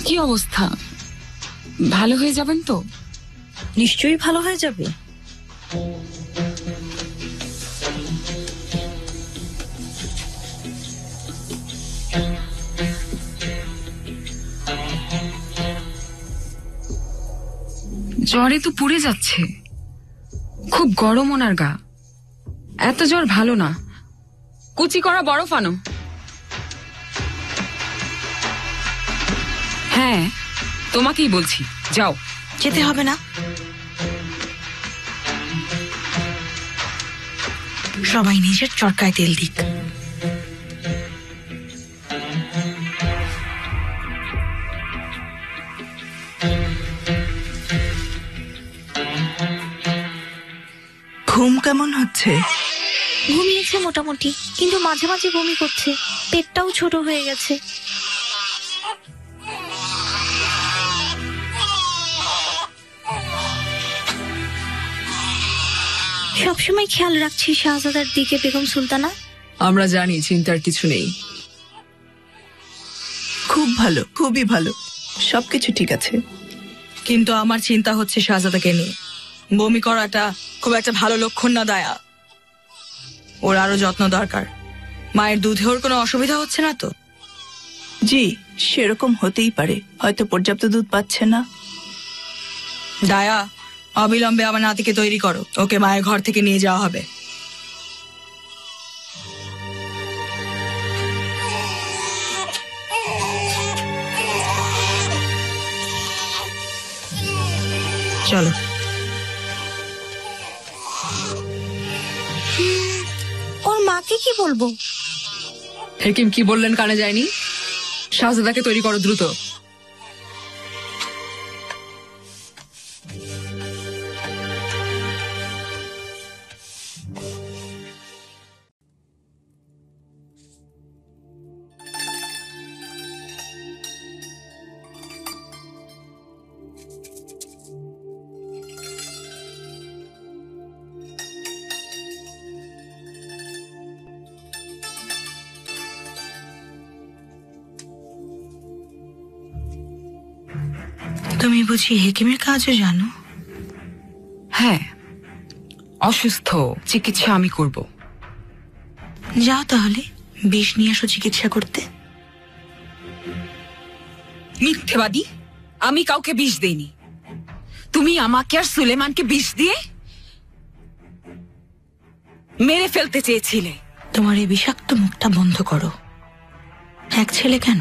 কি অবস্থা? ভালো হয়ে যাবেন তো? নিশ্চয়ই ভালো হয়ে যাবে। জ্বরে তো পুড়ে যাচ্ছে, খুব গরম ওনার গা। এত জ্বর ভালো না, কুচি করা বরফ আনো। হ্যাঁ, তোমাকেই বলছি, যাও। যেতে হবে না, সবাই নিজের চরকায় তেল দিক। ঘুম কেমন হচ্ছে? ঘুমিয়েছে মোটামুটি, কিন্তু মাঝে মাঝে বমি করছে, পেটটাও ছোট হয়ে গেছে। সবসময় খেয়াল রাখছি শাহজাদার দিকে বেগম সুলতানা। আমরা জানি চিন্তার কিছু নেই। খুব ভালো, খুবই ভালো, সবকিছু ঠিক আছে। কিন্তু আমার চিন্তা হচ্ছে শাহজাদাকে নিয়ে। বমি করাটা খুব একটা ভালো লক্ষণ না দায়া, ওর আরো যত্ন দরকার। মায়ের দুধে ওর কোনো অসুবিধা হচ্ছে না তো? জি, সেরকম হতেই পারে, হয়তো পর্যাপ্ত দুধ পাচ্ছে না। দায়া, অবিলম্বে আমার নাতিকে তৈরি করো, ওকে মায়ের ঘর থেকে নিয়ে যাওয়া হবে। চলো। ওর মাকে কি বলবো? হেকিম কি বললেন কানে যায়নি? শাহজাদাকে তৈরি করো দ্রুত। তুমি বুঝি হেকিমের কাজও জানো? হ্যাঁ, অসুস্থ, চিকিৎসা আমি করব। যাও তাহলে, বিষ নিয়ে আসো চিকিৎসা করতে। মিথ্যেবাদী, আমি কাউকে বিষ দেইনি। তুমি আমাকে আর সুলেমানকে বিষ দিয়ে মেরে ফেলতে চেয়েছিলে। তোমার এই বিষাক্ত মুখটা বন্ধ করো। এক ছেলে কেন,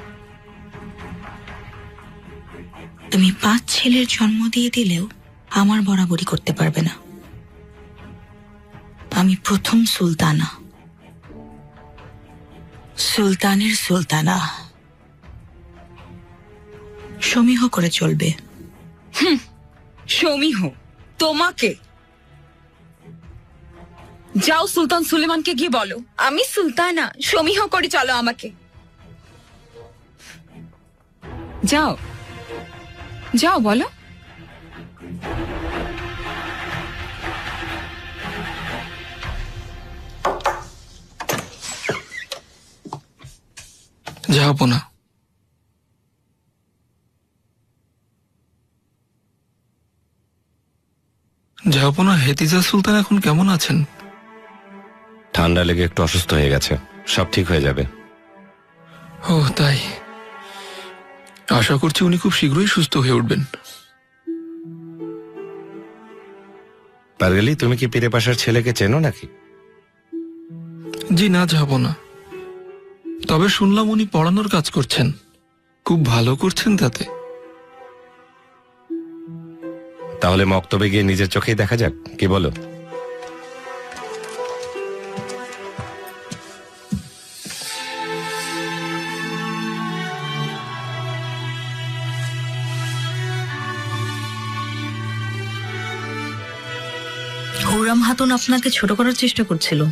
তুমি 5 ছেলের জন্ম দিয়ে দিলেও আমার বরাবরই করতে পারবে না। আমি প্রথম সুলতানা, সুলতানের সুলতানা। সমীহ করে চলবে। সমীহ তোমাকে? যাও সুলতান সুলেমানকে গিয়ে বলো আমি সুলতানা, সমীহ করে চলো আমাকে। যাও যাও, বলো। যাবো না। যাবো না। হেতিজা সুলতান এখন কেমন আছেন? ঠান্ডা লেগে একটু অসুস্থ হয়ে গেছে, সব ঠিক হয়ে যাবে। ও তাই, আশা করছি উনি খুব শীঘ্রই সুস্থ হয়ে উঠবেন। পারগেলি, তুমি কি পীরে পাশার ছেলেকে চেনো নাকি? জি না, যাব না। তবে শুনলাম উনি পড়ানোর কাজ করছেন, খুব ভালো করছেন তাতে। তাহলে মক্তবে গিয়ে নিজের চোখেই দেখা যাক, কি বলো? হুরাম হাতুন আপনাকে ছোট করার চেষ্টা করছিল।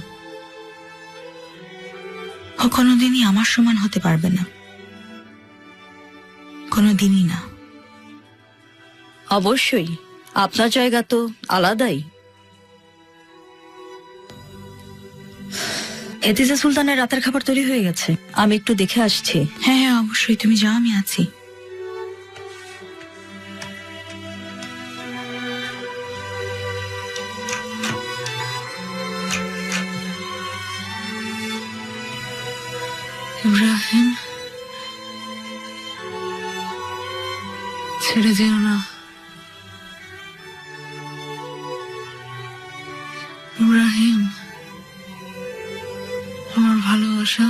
ও কোনোদিনই আমার সমান হতে পারবে না, কোনোদিনই না। অবশ্যই আপনার জায়গা তো আলাদাই। হেতিজা সুলতানের রাতের খাবার তৈরি হয়ে গেছে, আমি একটু দেখে আসছি। হ্যাঁ হ্যাঁ অবশ্যই, তুমি যাও, আমি আছি। ইব্রাহিম, ছেড়ে যেও না। ইব্রাহিম, আমার ভালোবাসা।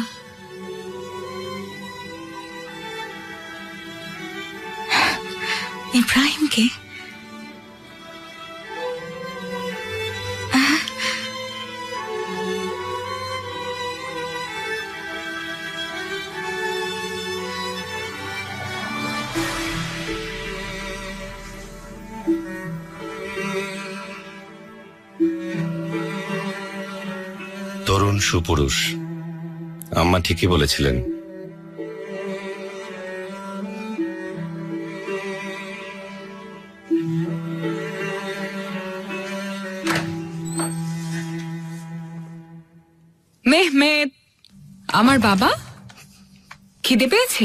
ইব্রাহিমকে তরুণ সুপুরুষ, আম্মা ঠিকই বলেছিলেন। মেহমেদ, আমার বাবা, খিদে পেয়েছে?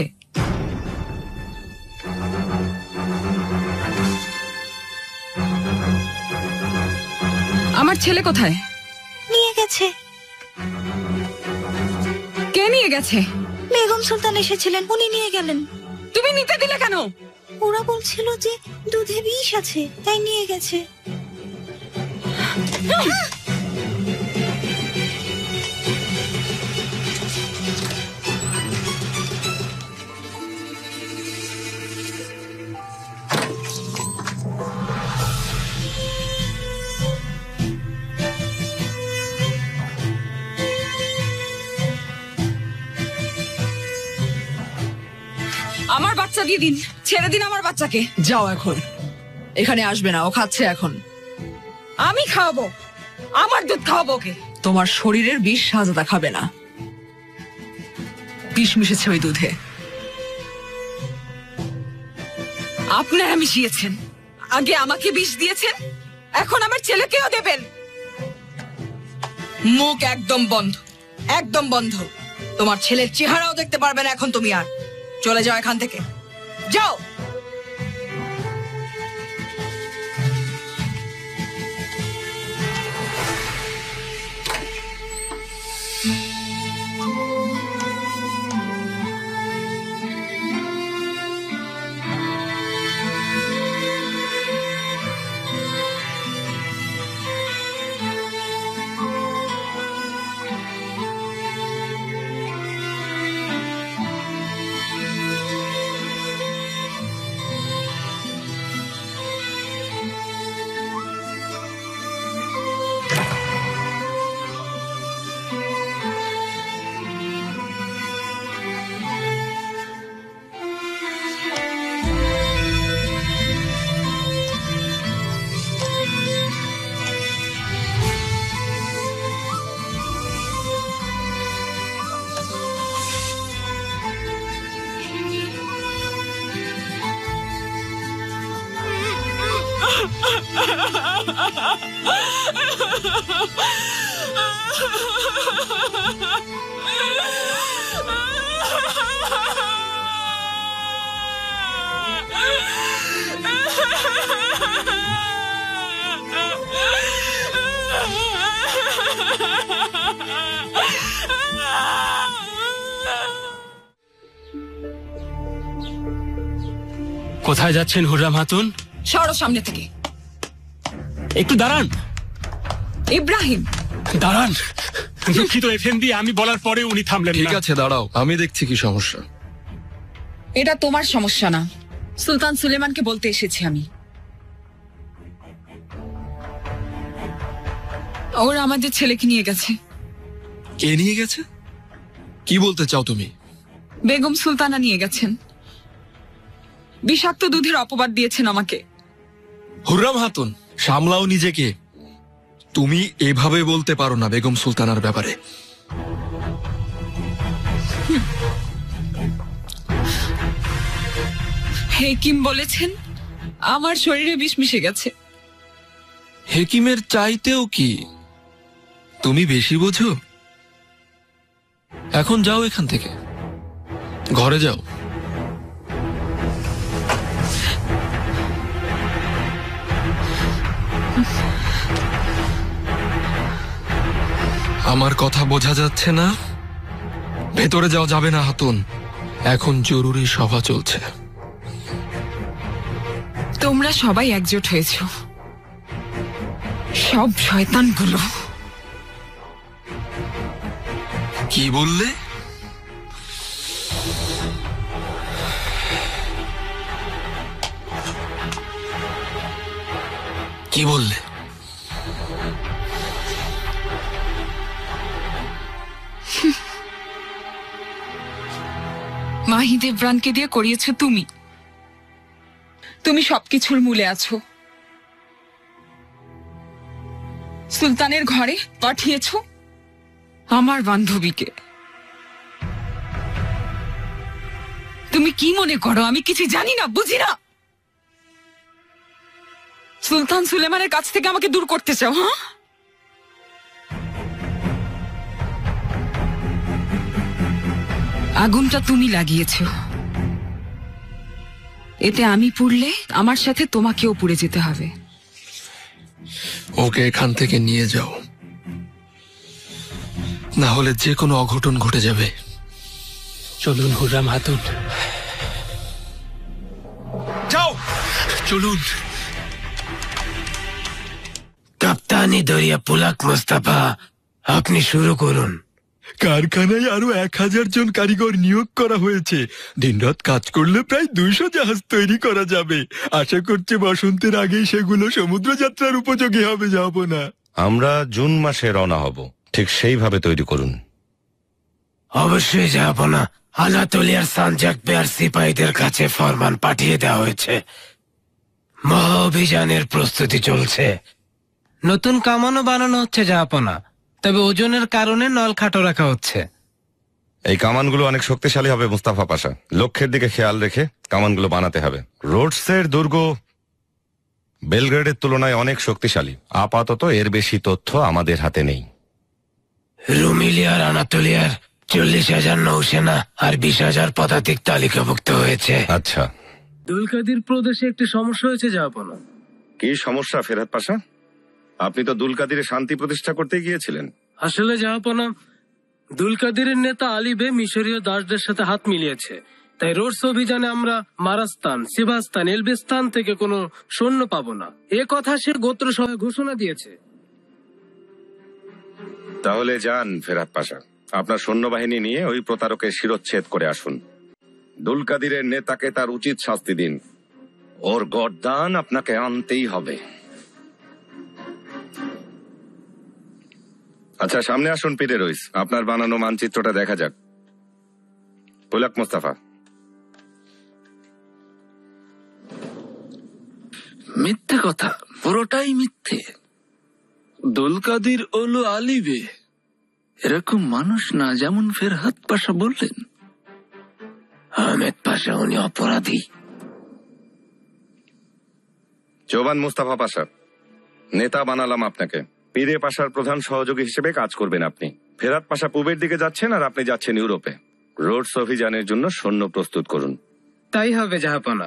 আমার ছেলে কোথায়? নিয়ে গেছে। কে নিয়ে গেছে? বেগম সুলতান এসেছিলেন, উনি নিয়ে গেলেন। তুমি নিতে দিলে কেন? ওরা বলছিল যে দুধে বিষ আছে, তাই নিয়ে গেছে। আমার বাচ্চা দিয়ে দিন, ছেড়ে দিন আমার বাচ্চাকে। যাও এখন, এখানে আসবে না, ও খাচ্ছে এখন। আমি খাওয়াবো, আমার দুধ খাওয়াবো ওকে। তোমার শরীরের বিষ শাহজাদা খাবে না। বিষ মিশেছে ওই দুধে। আপনারা মিশিয়েছেন, আগে আমাকে বিষ দিয়েছেন, এখন আমার ছেলেকেও দেবেন। মুখ একদম বন্ধ, একদম বন্ধ। তোমার ছেলের চেহারাও দেখতে পারবে না এখন তুমি। আর চলে যাও এখান থেকে, যাও। কোথায় যাচ্ছেন হুররাম খাতুন? সরো সামনে থেকে। একটু দাঁড়ান। ইব্রাহিম, দাঁড়ান। দুঃখিত এফএনদি, আমি বলার পরে উনি থামলেন ঠিক না। আছে, দাঁড়াও, আমি দেখছি কি সমস্যা। এটা তোমার সমস্যা না, সুলতান সুলেমানকে বলতে এসেছি আমি। ওরা আমাদের ছেলেকে নিয়ে গেছে। কে নিয়ে গেছে? কি বলতে চাও তুমি? বেগম সুলতানা নিয়ে গেছেন। বিষাক্ত দুধের অপবাদ দিয়েছেন আমাকে। হুররাম খাতুন, সামলাও নিজেকে। তুমি এভাবে বলতে পারো না বেগম সুলতানার ব্যাপারে। হেকিম বলেছেন আমার শরীরে বিষ মিশে গেছে। হেকিমের চাইতেও কি তুমি বেশি বোঝো? এখন যাও এখান থেকে, ঘরে যাও। আমার কথা বোঝা যাচ্ছে না? ভেতরে যাওয়া যাবে না হাতুন, এখন জরুরি সভা চলছে। তোমরা সবাই একজোট হয়েছ, সব শয়তানগুলো। কি বললে? কি বললে? মাহি দেবরানকে দিয়ে করিয়েছ তুমি। তুমি সবকিছুর মূলে আছো। সুলতানের ঘরে পাঠিয়েছ আমার বান্ধবীকে। তুমি কি মনে করো আমি কিছু জানি না, বুঝি না? সুলতান সুলেমানের কাছ থেকে আমাকে দূর করতে চাও? হ্যাঁ, আগুনটা তুমি লাগিয়েছ। এতে আমি পুড়লে আমার সাথে তোমাকেও পুড়ে যেতে হবে। ওকে এখান থেকে নিয়ে যাও, না হলে যে কোনো অঘটন ঘটে যাবে। চলুন হুররাম হাতুন, যাও, চলুন। কাপ্তানি দরিয়া পুলাক মোস্তফা, আপনি শুরু করুন। কারখানায় আরো 1000 জন কারিগর নিয়োগ করা হয়েছে। দিনরাত কাজ করলে প্রায় 200 জাহাজ তৈরি করা যাবে। আশা করছি বসন্তের আগেই সেগুলো সমুদ্র যাত্রার উপযোগী হবে। যাব না। আমরা জুন মাসে রওনা হব, ঠিক সেইভাবে তৈরি করুন। অবশ্যই যাব না। আনাতোলিয়ার সানজাক বেয়ার সিপাহীদের কাছে ফরমান পাঠিয়ে দেওয়া হয়েছে। মহা অভিযানের প্রস্তুতি চলছে। নতুন কামানও বানানো হচ্ছে জাহাপনা, তবে ওজনের কারণে নল খাটো রাখা হচ্ছে। এই কামানগুলো অনেক শক্তিশালী হবে মুস্তাফা পাশা। লক্ষ্যের দিকে খেয়াল রেখে কামানগুলো বানাতে হবে। রোডসের দুর্গ বেলগ্রেডের তুলনায় অনেক শক্তিশালী। আপাতত এর বেশি তথ্য আমাদের হাতে নেই। রুমিলিয়ার আনাতোলিয়ার 40,000 নৌসেনা আর 20,000 পদাতিক তালিকাভুক্ত হয়েছে। আচ্ছা, দুলকাদির প্রদেশে একটি সমস্যা হয়েছে জাহাপনা। কি সমস্যা ফেরহাদ পাশা? আপনি তো দুলকাদিরে শান্তি প্রতিষ্ঠা করতে গিয়েছিলেন। আসলে জাহাপনা, দুলকাদিরের নেতা আলী বে মিশরীয় দাসদের সাথে হাত মিলিয়েছে। তাই রোডস অভিযানে আমরা মারাস্তান, সিবাস্তান, এলবিস্তান থেকে কোনো সৈন্য পাবো না, এ কথা সে গোত্র সভায় ঘোষণা দিয়েছে। তাহলে যান ফেরহাদ পাশা, আপনার সৈন্যবাহিনী নিয়ে ওই প্রতারকের শিরচ্ছেদ করে আসুন। দুলকাদিরের নেতাকে তার উচিত শাস্তি দিন। ওর গর্দান আপনাকে আনতেই হবে। আচ্ছা, সামনে আসুন পীরে রইস, আপনার বানানো মানচিত্রটা দেখা যাক। পুলাক মোস্তাফা। মিথ্যে কথা, পুরোটাই মিথ্যে। দুলকাদির ওলো আলিবে এরকম মানুষ না, যেমন ফেরহাদ পাশা বললেন। আহমেদ পাশা উনি অপরাধী। চৌবান মুস্তাফা পাশা, নেতা বানালাম আপনাকে। পীরে পাশার প্রধান সহযোগী হিসেবে কাজ করবেন আপনি। ফেরহাদ পাশা পূবের দিকে যাচ্ছেন আর আপনি যাচ্ছেন ইউরোপে। রোডস অভিযানের জন্য সৈন্য প্রস্তুত করুন। তাই হবে জাহাপনা।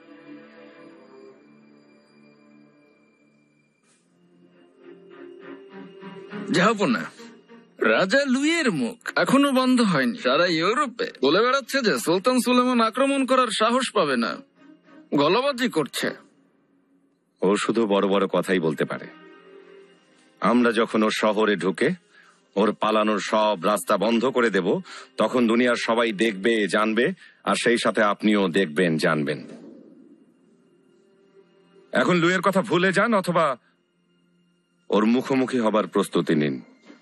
জাহাপনা, রাজা লুইয়ের মুখ এখনো বন্ধ হয়নি। সারা ইউরোপে বলে বেড়াচ্ছে যে সুলতান সুলেমান আক্রমণ করার সাহস পাবে না, গলাবাজি করছে। ও শুধু বড় বড় কথাই বলতে পারে। আমরা যখন ওর শহরে ঢুকে ওর পালানোর সব রাস্তা বন্ধ করে দেব, তখন দুনিয়ার সবাই দেখবে, জানবে, আর সেই সাথে আপনিও দেখবেন, জানবেন। এখন লুইয়ের কথা ভুলে যান অথবা ওর মুখোমুখি হবার প্রস্তুতি নিন।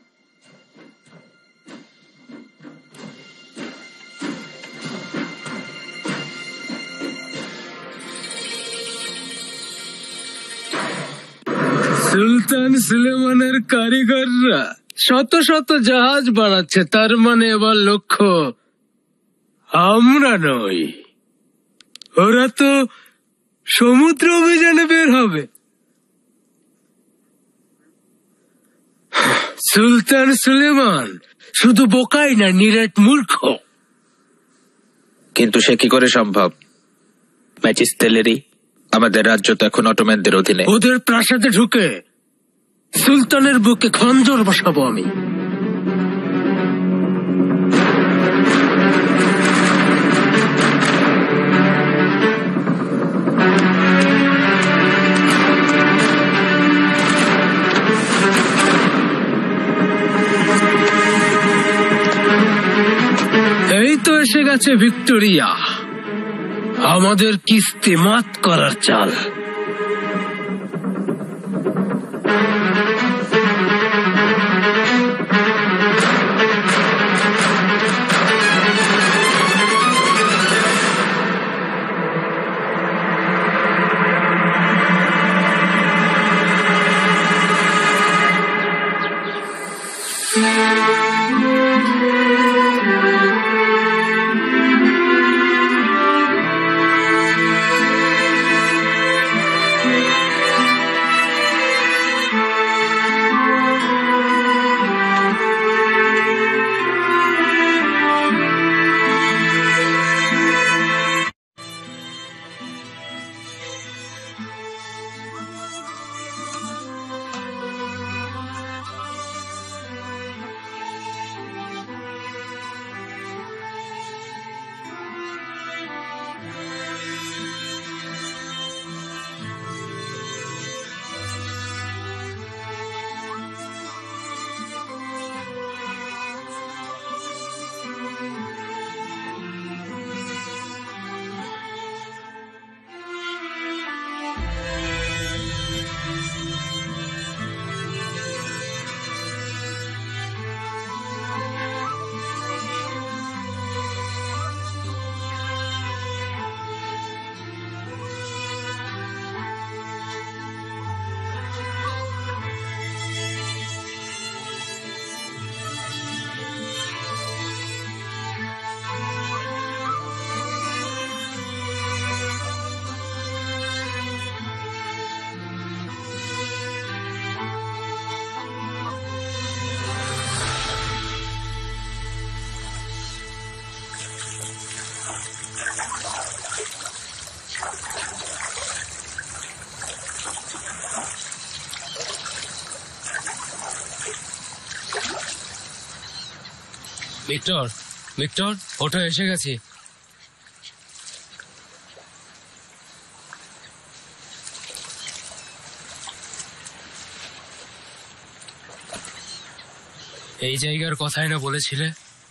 সুলতান সুলেমানের কারিগররা শত শত জাহাজ বানাচ্ছে, তার মানে এবার লক্ষ্য আমরা নই। ওরা তো সমুদ্র অভিযানে বের হবে। সুলতান সুলেমান শুধু বোকাই না, নিরেট মূর্খ। কিন্তু সে কি করে সম্ভব? ম্যাজিস্টেলেরই আমাদের রাজ্য তো এখন অটোম্যানদের অধীনে। ওদের প্রাসাদে ঢুকে সুলতানের বুকে খঞ্জর বসাবো আমি। এসে গেছে ভিক্টোরিয়া, আমাদের কিস্তি মাত করার চাল। ভিক্টর, ভিক্টর, ওটা এসে গেছে। এই জায়গার কথাই না বলেছিলে?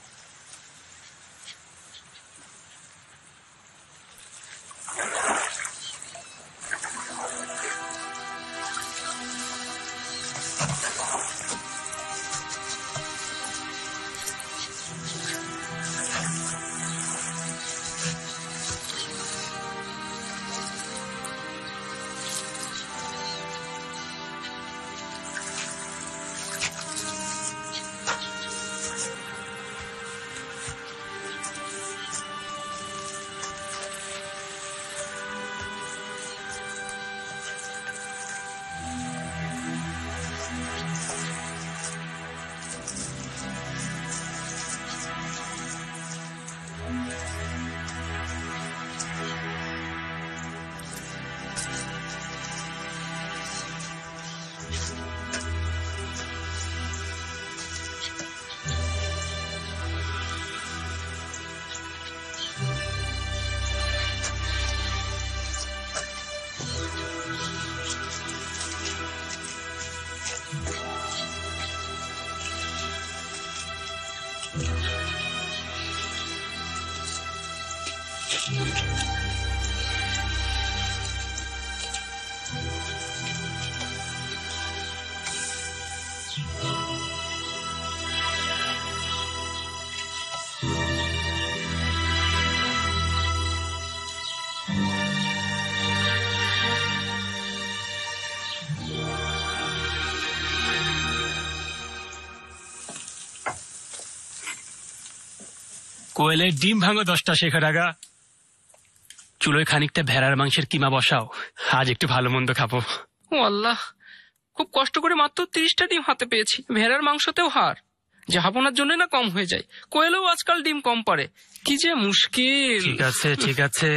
কোয়েলের ডিম ভাঙো 10টা শেখার আগা। চুলোয় খানিকটা ভেড়ার মাংসের কিমা বসাও, আজ একটু ভালো মন্দ খাবো। ও আল্লাহ, খুব কষ্ট করে মাত্র 30টা ডিম হাতে পেয়েছি। ভেড়ার মাংসতেও হার, জাহাপনার জন্য না কম হয়ে যায়। কোয়েলেও আজকাল ডিম কম পারে, কি যে মুশকিল। ঠিক আছে ঠিক আছে।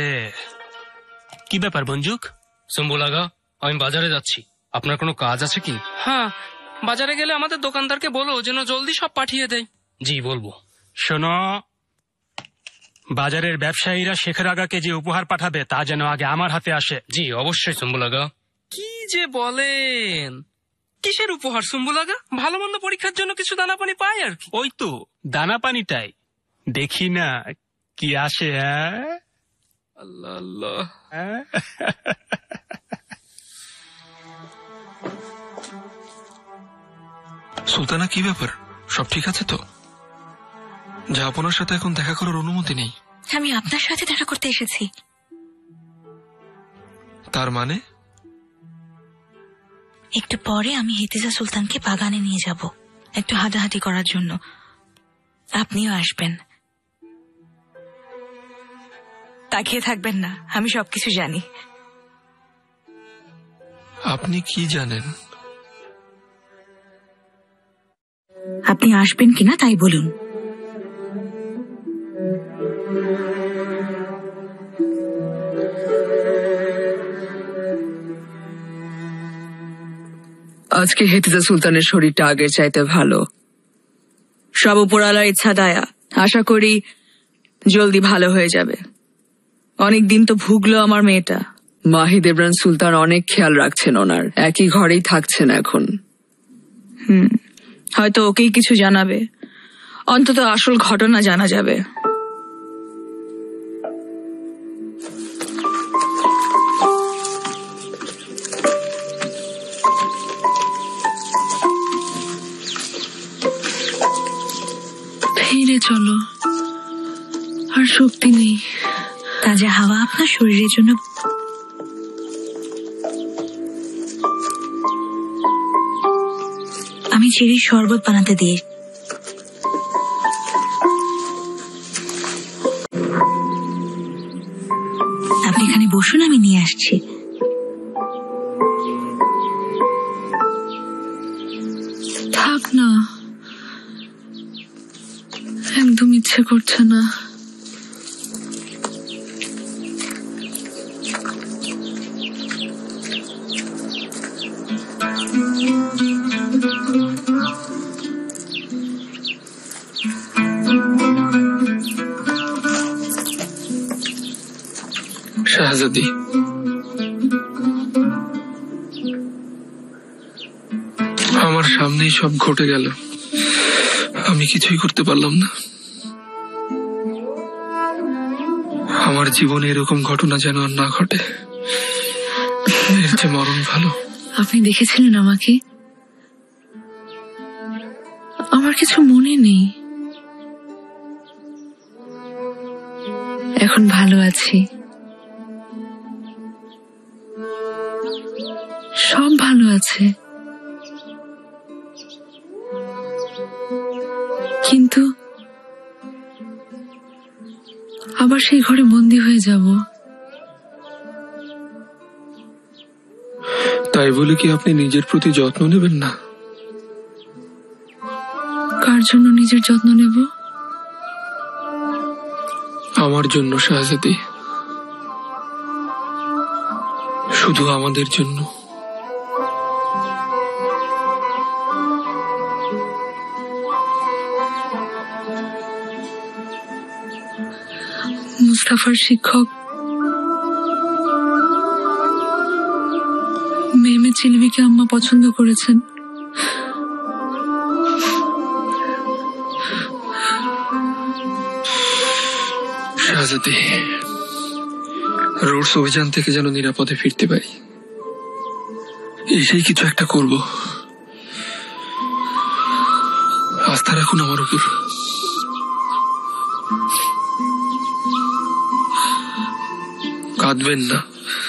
কি ব্যাপার বঞ্জুক? শম্ভুলাগা, আমি বাজারে যাচ্ছি, আপনার কোনো কাজ আছে কি? হ্যাঁ, বাজারে গেলে আমাদের দোকানদারকে বলো যেন জলদি সব পাঠিয়ে দেয়। জি বলবো। শোনো, বাজারের ব্যবসায়ীরা শেখর আগাকে যে উপহার পাঠাবে তা যেন আগে আমার হাতে আসে। জি অবশ্যই শম্ভুলাগা। কি যে বলেন, কিসের উপহার শম্ভুলাগা? ভালো মন্দ পরীক্ষার জন্য কিছু দানা পানি পায় আর কি। ওই তো দানা পানিটাই, দেখি না কি আসে, হ্যাঁ? আল্লাহ আল্লাহ। হ্যাঁ? সুলতানা, কি ব্যাপার? সব ঠিক আছে তো? যা আপনার সাথে এখন দেখা করার অনুমতি নেই। আমি আপনার সাথে দেখা করতে এসেছি। তার মানে? একটু পরে আমি হেতিজা সুলতানকে বাগানে নিয়ে যাব একটু হাঁটাহাঁটি করার জন্য। আপনিও আসবেন। তাকিয়ে থাকবেন না, আমি সবকিছু জানি। আপনি কি জানেন? আপনি আসবেন কিনা তাই বলুন। আজকে হেতিজা সুলতানের শরীরটা আগের চাইতে ভালো। সব উপরওয়ালার ইচ্ছা দায়া, আশা করি জলদি ভালো হয়ে যাবে। অনেক দিন তো ভুগলো আমার মেয়েটা। মাহিদ ইমরান সুলতান অনেক খেয়াল রাখছেন ওনার, একই ঘরেই থাকছেন এখন। হয়তো ওকেই কিছু জানাবে, অন্তত আসল ঘটনা জানা যাবে। ফিরে চলো, আর শক্তি নেই। তাজা হাওয়া আপনার শরীরের জন্য। আমি চেরির শরবত বানাতে দিই। আপনি এখানে বসুন, আমি নিয়ে আসছি। থাক না, একদম ইচ্ছে করছে না। শাহজাদি, আমার সামনেই সব ঘটে গেল, আমি কিছুই করতে পারলাম না। আমার জীবনে এরকম ঘটনা যেন আর না ঘটে, এর চেয়ে মরণ ভালো। আপনি দেখেছিলেন আমাকে? আমার কিছু মনে নেই, এখন ভালো আছি, সব ভালো আছে। কিন্তু আবার সেই ঘরে বন্দি হয়ে যাব। তাই বলে কি আপনি নিজের প্রতি যত্ন নেবেন না? কার জন্য নিজের যত্ন নেব? আমার জন্য শাহজাদি, শুধু আমাদের জন্য। মুস্তাফার শিক্ষক মেমে চিলমিকে আম্মা পছন্দ করেছেন। শাহজাদি, রোডস অভিযান থেকে যেন নিরাপদে ফিরতে পারি, এসেই কিছু একটা করব। আস্থা রাখুন আমার উপর। কাঁদবেন না।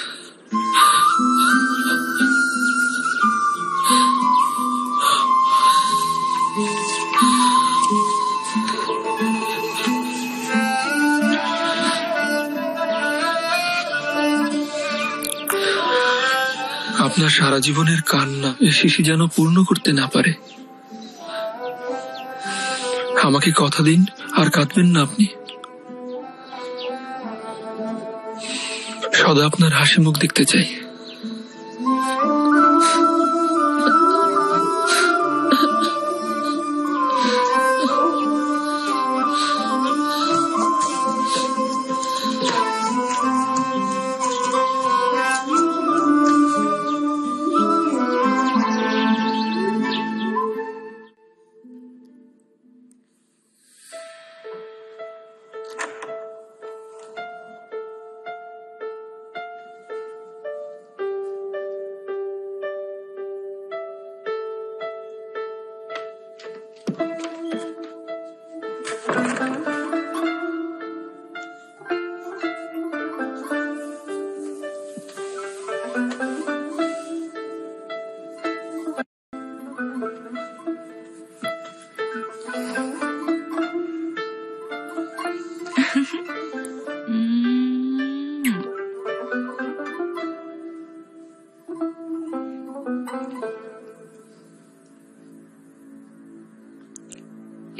আপনার সারা জীবনের কান্না এ শিশি যেন পূর্ণ করতে না পারে। আমাকে কথা দিন, আর কাঁদবেন না আপনি। সদা আপনার হাসি মুখ দেখতে চাই।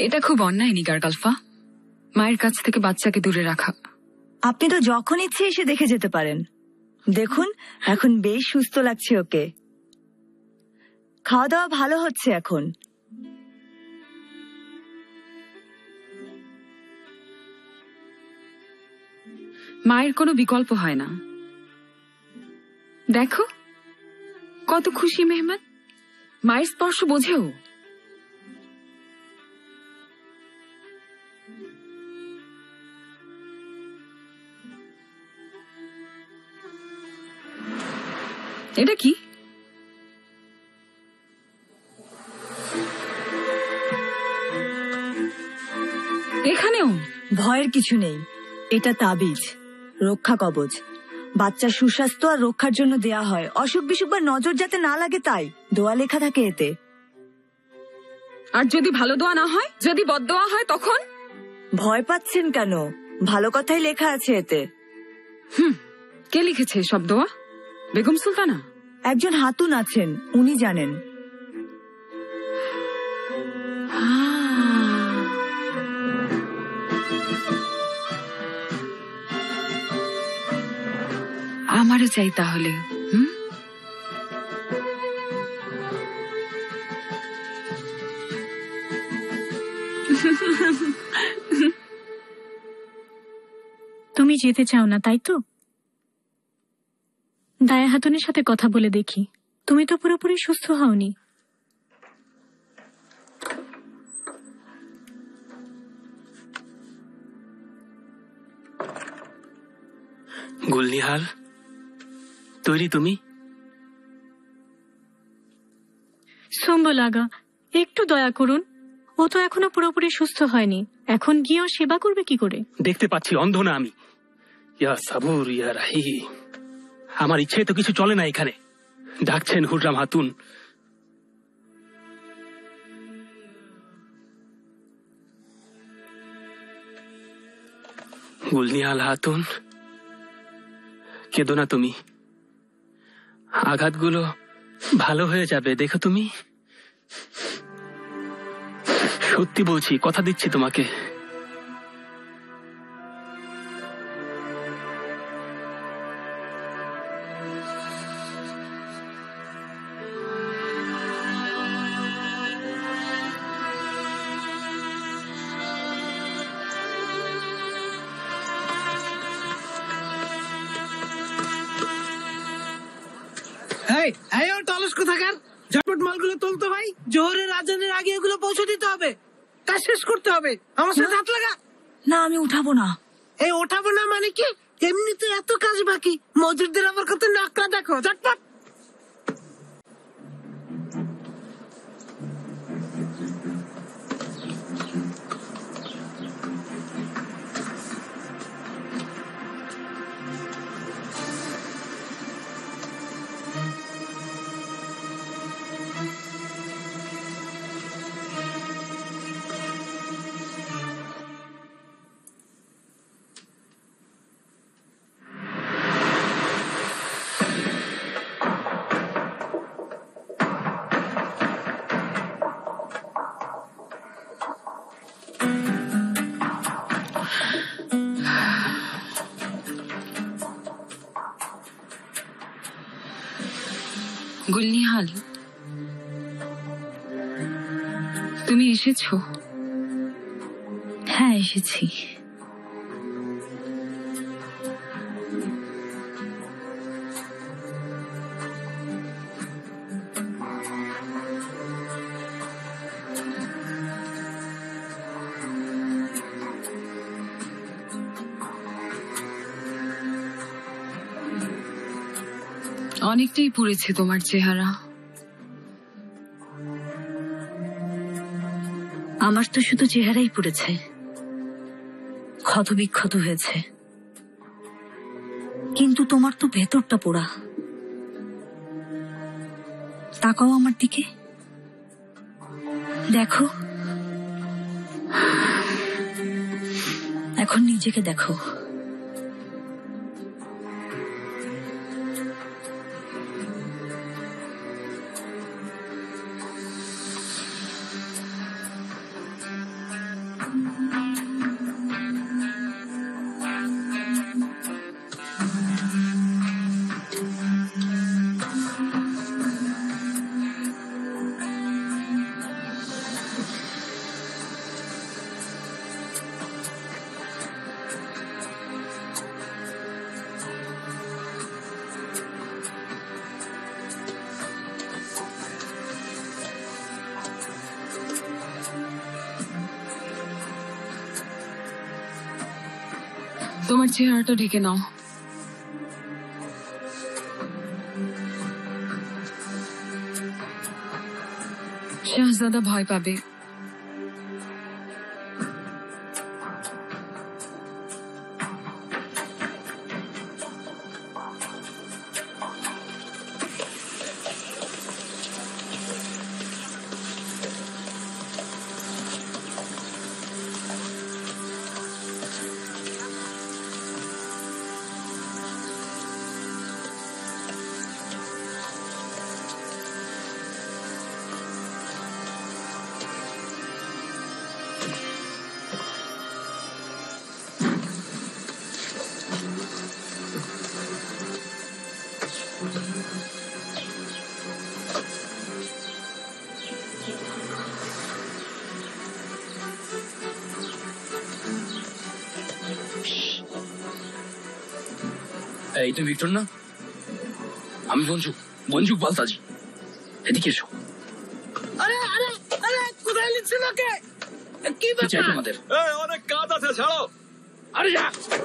এটা খুব অন্যায় নিগার গালফা, মায়ের কাছ থেকে বাচ্চাকে দূরে রাখা। আপনি তো যখন ইচ্ছে এসে দেখে যেতে পারেন। দেখুন এখন বেশ সুস্থ লাগছে ওকে, খাওয়া দাওয়া ভালো হচ্ছে এখন। মায়ের কোনো বিকল্প হয় না। দেখো কত খুশি মেহমান, মায়ের স্পর্শ বোঝেও। এটা কি? এখানেও ভয়ের কিছু নেই, এটা তাবিজ, রক্ষা কবচ। বাচ্চার সুস্বাস্থ্য আর রক্ষার জন্য দেয়া হয়, অসুখ বিসুখ বা নজর যাতে না লাগে তাই দোয়া লেখা থাকে এতে। আর যদি ভালো দোয়া না হয়, যদি বদদোয়া হয় তখন? ভয় পাচ্ছেন কেন? ভালো কথাই লেখা আছে এতে। কে লিখেছে সব দোয়া? বেগম সুলতানা? একজন হাতুন আছেন, উনি জানেন। আমারও চাই তাহলে। তুমি যেতে চাও না তাই তো? দায়া হাতুনের সাথে কথা বলে দেখি। তুমি তো পুরোপুরি সুস্থ হওনি। গুলনিহাল, তৈরি তুমি? সম্বল আগা, একটু দয়া করুন, ও তো এখনো পুরোপুরি সুস্থ হয়নি। এখন গিয়ে ওর সেবা করবে কি করে? দেখতে পাচ্ছি অন্ধ না আমি। ইয়া সাবুর ইয়া রাহিম, আমার ইচ্ছে তো কিছু চলে না এখানে। ডাকছেন হুররাম হাতুন। গুলনিহাল হাতুন, কেঁদো না তুমি, আঘাতগুলো ভালো হয়ে যাবে, দেখো তুমি। সত্যি বলছি, কথা দিচ্ছি তোমাকে। অলস কোথাকার, ঝটপট মালগুলো তুলতে ভাই। জোহরের আজানের আগে এগুলো পৌঁছে দিতে হবে, কাজ শেষ করতে হবে। আমার সাথে হাত লাগা। না আমি উঠাবো না। এই ওঠাবো না মানে কি? এমনিতে এত কাজ বাকি, মজুরদের আবার কত নাকড়া দেখো। ঝটপট। গুলনিহাল, তুমি এসেছো? হ্যাঁ এসেছি। অনেকটাই পুড়েছে তোমার চেহারা। আমার তো শুধু চেহারাই পুড়েছে, ক্ষত বিক্ষত হয়েছে, কিন্তু তোমার তো ভেতরটা পোড়া। তাকাও আমার দিকে, দেখো, এখন নিজেকে দেখো। তোমার চেহারাটা ঢেকে নাও। শাহজাদা ভয় পাবে। এই তো ভিক্টর না? আমি মঞ্জুক বালতাজি। এদিকে এসো। আরে আরে আরে কোথায় লিখছে লোকে? কি ব্যাপার তোমাদের? অনেক কাজ আছে, ছাড়ো। আরে যা।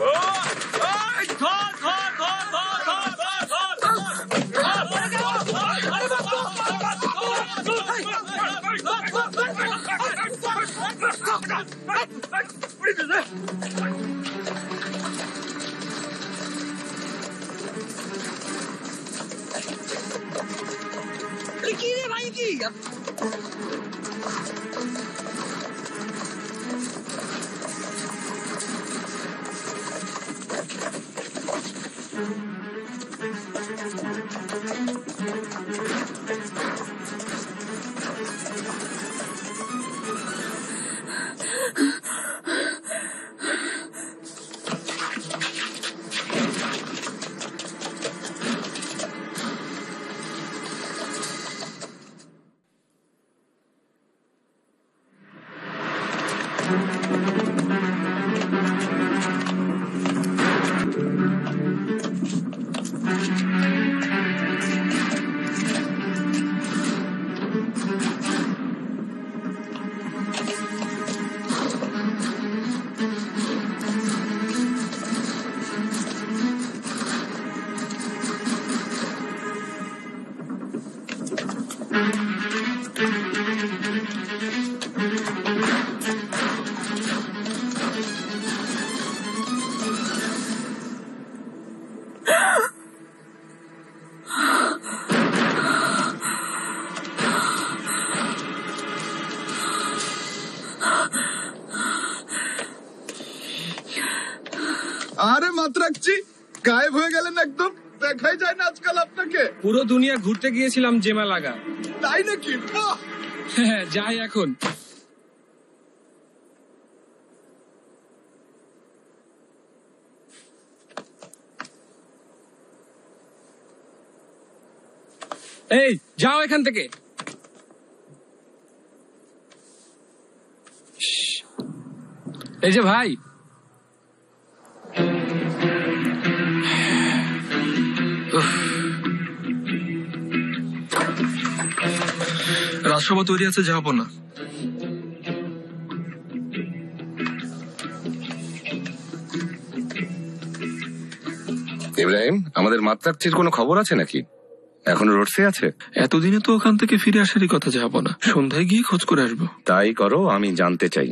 কি রে ভাই কি? আরে মাত্রাকচি, গায়েব হয়ে গেলেন একদম, দেখাই যায় না আজকাল আপনাকে। পুরো দুনিয়া ঘুরতে গিয়েছিলাম জেমা লাগা। তাই নাকি? বাহ! হ্যাঁ, যাই এখন। এই যাও এখান থেকে। এই যে ভাই, রাজসভা তৈরি আছে, যাবো না। ইব্রাহিম, আমাদের মাত্রাকচির কোনো খবর আছে নাকি? এখনো রোডসে আছে? এতদিনে তো ওখান থেকে ফিরে আসারই কথা, যাবো না। সন্ধ্যায় গিয়ে খোঁজ করে আসবো। তাই করো, আমি জানতে চাই।